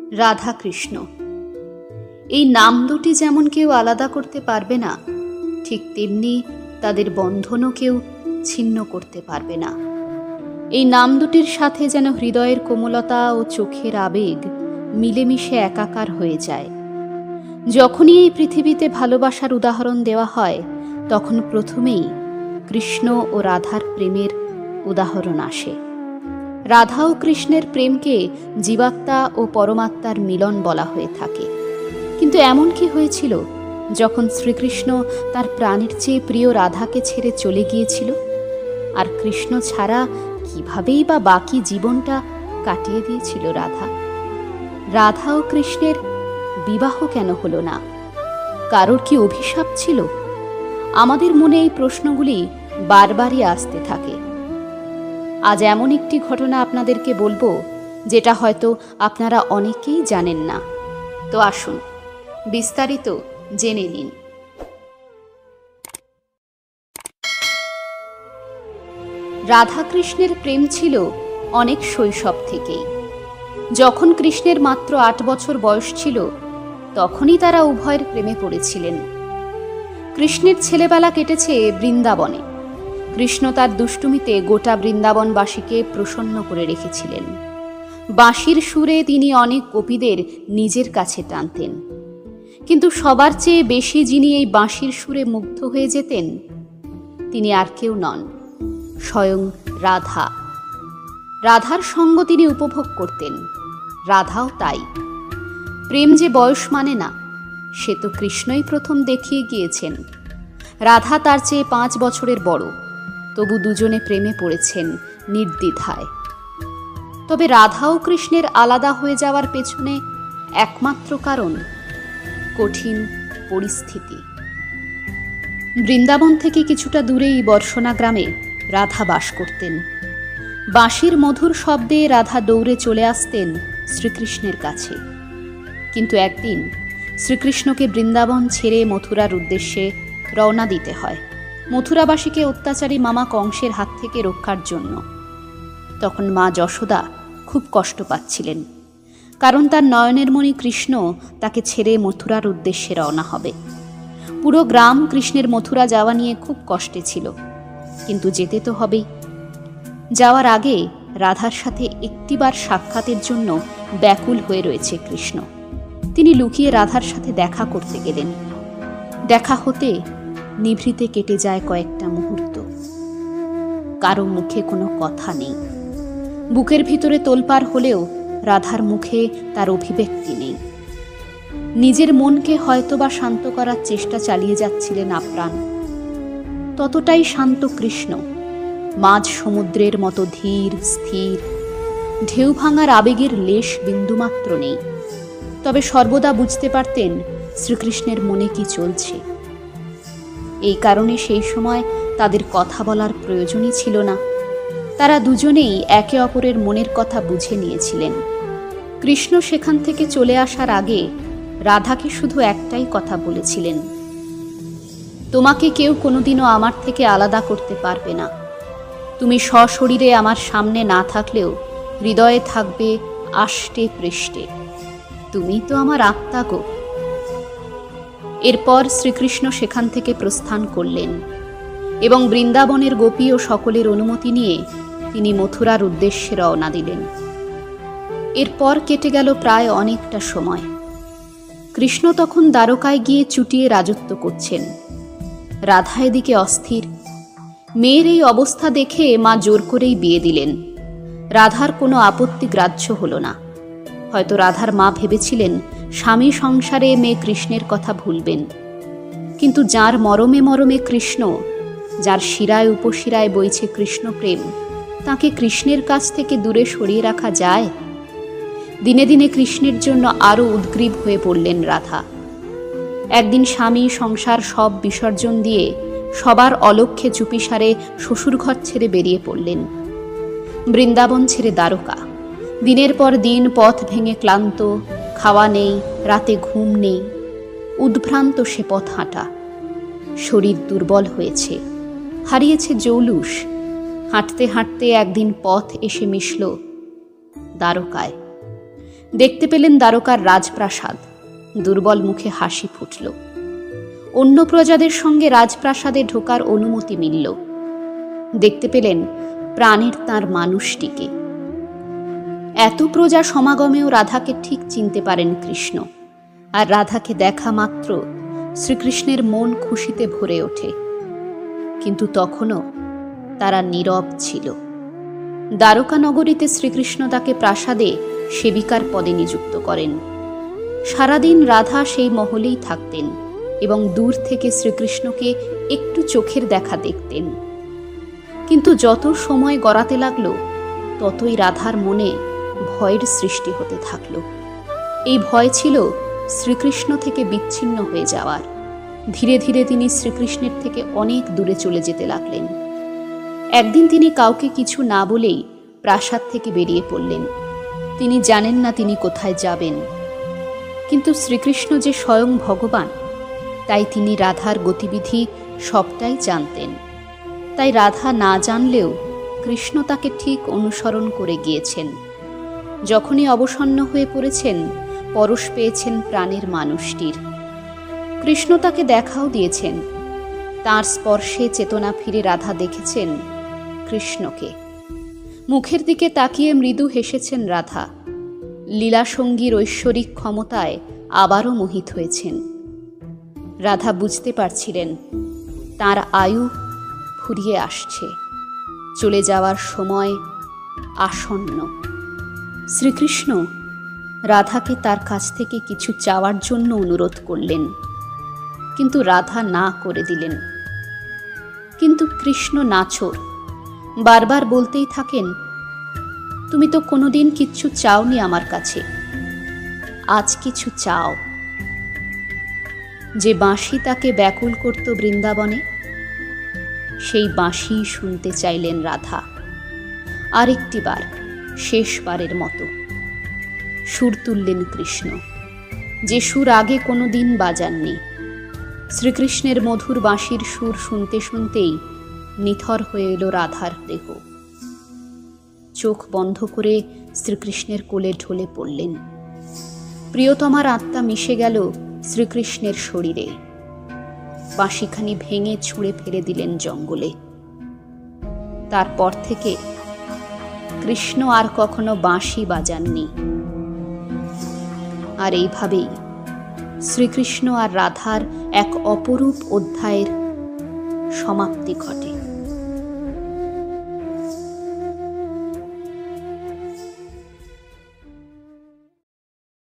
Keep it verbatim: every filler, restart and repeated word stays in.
রাধা কৃষ্ণ, এই নাম দুটি যেমন কেউ আলাদা করতে পারবে না, ঠিক তেমনি তাদের বন্ধনও কেউ ছিন্ন করতে পারবে না। এই নাম দুটির সাথে যেন হৃদয়ের কোমলতা ও চোখের আবেগ মিলেমিশে একাকার হয়ে যায়। যখনই এই পৃথিবীতে ভালোবাসার উদাহরণ দেওয়া হয়, তখন প্রথমেই কৃষ্ণ ও রাধার প্রেমের উদাহরণ আসে। রাধা ও কৃষ্ণের প্রেমকে জীবাত্মা ও পরমাত্মার মিলন বলা হয়ে থাকে। কিন্তু এমন কি হয়েছিল যখন শ্রীকৃষ্ণ তার প্রাণের চেয়ে প্রিয় রাধাকে ছেড়ে চলে গিয়েছিল? আর কৃষ্ণ ছাড়া কিভাবেই বা বাকি জীবনটা কাটিয়ে দিয়েছিল রাধা? রাধা ও কৃষ্ণের বিবাহ কেন হলো না? কারোর কি অভিশাপ ছিল? আমাদের মনে এই প্রশ্নগুলি বারবারই আসতে থাকে। আজ এমন একটি ঘটনা আপনাদেরকে বলবো, যেটা হয়তো আপনারা অনেকেই জানেন না। তো আসুন বিস্তারিত জেনে নিন। রাধা কৃষ্ণের প্রেম ছিল অনেক শৈশব থেকেই। যখন কৃষ্ণের মাত্র আট বছর বয়স ছিল, তখনই তারা উভয়ের প্রেমে পড়েছিলেন। কৃষ্ণের ছেলেবেলা কেটেছে বৃন্দাবনে। কৃষ্ণ তার দুষ্টুমিতে গোটা বৃন্দাবনবাসীকে প্রসন্ন করে রেখেছিলেন। বাঁশির সুরে তিনি অনেক গোপীদের নিজের কাছে টানতেন। কিন্তু সবার চেয়ে বেশি যিনি এই বাঁশির সুরে মুগ্ধ হয়ে যেতেন, তিনি আর কেউ নন, স্বয়ং রাধা। রাধার সঙ্গ তিনি উপভোগ করতেন, রাধাও তাই। প্রেম যে বয়স মানে না, সে তো কৃষ্ণই প্রথম দেখিয়ে গিয়েছেন। রাধা তার চেয়ে পাঁচ বছরের বড়, তবু দুজনে প্রেমে পড়েছেন নির্দ্বিধায়। তবে রাধা ও কৃষ্ণের আলাদা হয়ে যাওয়ার পেছনে একমাত্র কারণ কঠিন পরিস্থিতি। বৃন্দাবন থেকে কিছুটা দূরেই বর্ষণা গ্রামে রাধা বাস করতেন। বাঁশির মধুর শব্দে রাধা দৌড়ে চলে আসতেন শ্রীকৃষ্ণের কাছে। কিন্তু একদিন শ্রীকৃষ্ণকে বৃন্দাবন ছেড়ে মথুরার উদ্দেশ্যে রওনা দিতে হয়, মথুরাবাসীকে অত্যাচারী মামা কংসের হাত থেকে রক্ষার জন্য। তখন মা যশোদা খুব কষ্ট পাচ্ছিলেন, কারণ তার নয়নের মণি কৃষ্ণ তাকে ছেড়ে মথুরার উদ্দেশ্যে রওনা হবে। পুরো গ্রাম কৃষ্ণের মথুরা যাওয়া নিয়ে খুব কষ্টে ছিল, কিন্তু যেতে তো হবেই। যাওয়ার আগে রাধার সাথে একটিবার সাক্ষাতের জন্য ব্যাকুল হয়ে রয়েছে কৃষ্ণ। তিনি লুকিয়ে রাধার সাথে দেখা করতে গেলেন। দেখা হতে নিভৃতে কেটে যায় কয়েকটা মুহূর্ত। কারো মুখে কোনো কথা নেই। বুকের ভিতরে তোলপাড় হলেও রাধার মুখে তার অভিব্যক্তি নেই। নিজের মনকে হয়তোবা শান্ত করার চেষ্টা চালিয়ে যাচ্ছিলেন আপ্রাণ। ততটাই শান্ত কৃষ্ণ, মাঝ সমুদ্রের মতো ধীর স্থির। ঢেউ ভাঙার আবেগের লেশ বিন্দুমাত্র নেই। তবে সর্বদা বুঝতে পারতেন শ্রীকৃষ্ণের মনে কি চলছে। এই কারণে সেই সময় তাদের কথা বলার প্রয়োজনই ছিল না। তারা দুজনেই একে অপরের মনের কথা বুঝে নিয়েছিলেন। কৃষ্ণ সেখান থেকে চলে আসার আগে রাধাকে শুধু একটাই কথা বলেছিলেন, তোমাকে কেউ কোনোদিনও আমার থেকে আলাদা করতে পারবে না। তুমি সশরীরে আমার সামনে না থাকলেও হৃদয়ে থাকবে আষ্টে পৃষ্ঠে। তুমি তো আমার আত্মা গো। এরপর শ্রীকৃষ্ণ সেখান থেকে প্রস্থান করলেন এবং বৃন্দাবনের গোপী ও সকলের অনুমতি নিয়ে তিনি মথুরার উদ্দেশ্যে রওনা দিলেন। এরপর কেটে গেল প্রায় অনেকটা সময়। কৃষ্ণ তখন দ্বারকায় গিয়ে চুটিয়ে রাজত্ব করছেন। রাধা এদিকে অস্থির। মেয়ের এই অবস্থা দেখে মা জোর করেই বিয়ে দিলেন। রাধার কোনো আপত্তি গ্রাহ্য হল না। হয়তো রাধার মা ভেবেছিলেন স্বামী সংসারে মেয়ে কৃষ্ণের কথা ভুলবেন। কিন্তু যার মরমে মরমে কৃষ্ণ, যার শিরায় উপশিরায় বইছে কৃষ্ণ প্রেম, তাকে কৃষ্ণের কাছ থেকে দূরে সরিয়ে রাখা যায়? দিনে দিনে কৃষ্ণের জন্য আরও উদ্গ্রীব হয়ে পড়লেন রাধা। একদিন স্বামী সংসার সব বিসর্জন দিয়ে সবার অলক্ষ্যে চুপিসারে শ্বশুরঘর ছেড়ে বেরিয়ে পড়লেন। বৃন্দাবন ছেড়ে দ্বারকা। দিনের পর দিন পথ ভেঙে ক্লান্ত, খাওয়া নেই, রাতে ঘুম নেই, উদ্ভ্রান্ত সে পথ হাঁটা। শরীর দুর্বল হয়েছে, হারিয়েছে জৌলুস। হাঁটতে হাঁটতে একদিন পথ এসে মিশল দ্বারকায়। দেখতে পেলেন দ্বারকার রাজপ্রাসাদ। দুর্বল মুখে হাসি ফুটল। অন্য প্রজাদের সঙ্গে রাজপ্রাসাদে ঢোকার অনুমতি মিলল। দেখতে পেলেন প্রাণের তাঁর মানুষটিকে। এত প্রজা সমাগমেও রাধাকে ঠিক চিনতে পারেন কৃষ্ণ, আর রাধাকে দেখা মাত্র শ্রীকৃষ্ণের মন খুশিতে ভরে ওঠে। কিন্তু তখনও তারা নীরব ছিল। দ্বারকা নগরীতে শ্রীকৃষ্ণ তাকে প্রাসাদে সেবিকার পদে নিযুক্ত করেন। সারাদিন রাধা সেই মহলেই থাকতেন এবং দূর থেকে শ্রীকৃষ্ণকে একটু চোখের দেখা দেখতেন। কিন্তু যত সময় গড়াতে লাগল, ততই রাধার মনে ভয়ের সৃষ্টি হতে থাকল। এই ভয় ছিল শ্রীকৃষ্ণ থেকে বিচ্ছিন্ন হয়ে যাওয়ার। ধীরে ধীরে তিনি শ্রীকৃষ্ণের থেকে অনেক দূরে চলে যেতে লাগলেন। একদিন তিনি কাউকে কিছু না বলেই প্রাসাদ থেকে বেরিয়ে পড়লেন। তিনি জানেন না তিনি কোথায় যাবেন, কিন্তু শ্রীকৃষ্ণ যে স্বয়ং ভগবান, তাই তিনি রাধার গতিবিধি সবটাই জানতেন। তাই রাধা না জানলেও কৃষ্ণ তাকে ঠিক অনুসরণ করে গিয়েছেন। যখনই অবসন্ন হয়ে পড়েছেন, পরশ পেয়েছেন প্রাণের মানুষটির। কৃষ্ণ তাকে দেখাও দিয়েছেন। তাঁর স্পর্শে চেতনা ফিরে রাধা দেখেছেন কৃষ্ণকে। মুখের দিকে তাকিয়ে মৃদু হেসেছেন রাধা। লীলাসঙ্গীর ঐশ্বরিক ক্ষমতায় আবারও মোহিত হয়েছেন। রাধা বুঝতে পারছিলেন তাঁর আয়ু ফুরিয়ে আসছে, চলে যাওয়ার সময় আসন্ন। শ্রীকৃষ্ণ রাধাকে তার কাছ থেকে কিছু চাওয়ার জন্য অনুরোধ করলেন, কিন্তু রাধা না করে দিলেন। কিন্তু কৃষ্ণ নাছোড়, বারবার বলতেই থাকেন, তুমি তো কোনোদিন কিচ্ছু চাওনি আমার কাছে, আজ কিছু চাও। যে বাঁশি তাকে ব্যাকুল করত বৃন্দাবনে, সেই বাঁশি শুনতে চাইলেন রাধা। আরেকটি বার, শেষবারের মতো সুর তুললেন কৃষ্ণ, যে সুর আগে কোনো দিন বাজাননি। শ্রীকৃষ্ণের মধুর বাঁশির সুর শুনতে শুনতেই নিথর হয়ে এলো রাধার দেহ। চোখ বন্ধ করে শ্রীকৃষ্ণের কোলে ঢলে পড়লেন। প্রিয়তমার আত্মা মিশে গেল শ্রীকৃষ্ণের শরীরে। বাঁশিখানি ভেঙে ছুঁড়ে ফেলে দিলেন জঙ্গলে। তারপর থেকে কৃষ্ণ আর কখনো বাঁশি বাজাননি। আর এইভাবেই শ্রীকৃষ্ণ আর রাধার এক অপরূপ অধ্যায়ের সমাপ্তি ঘটে।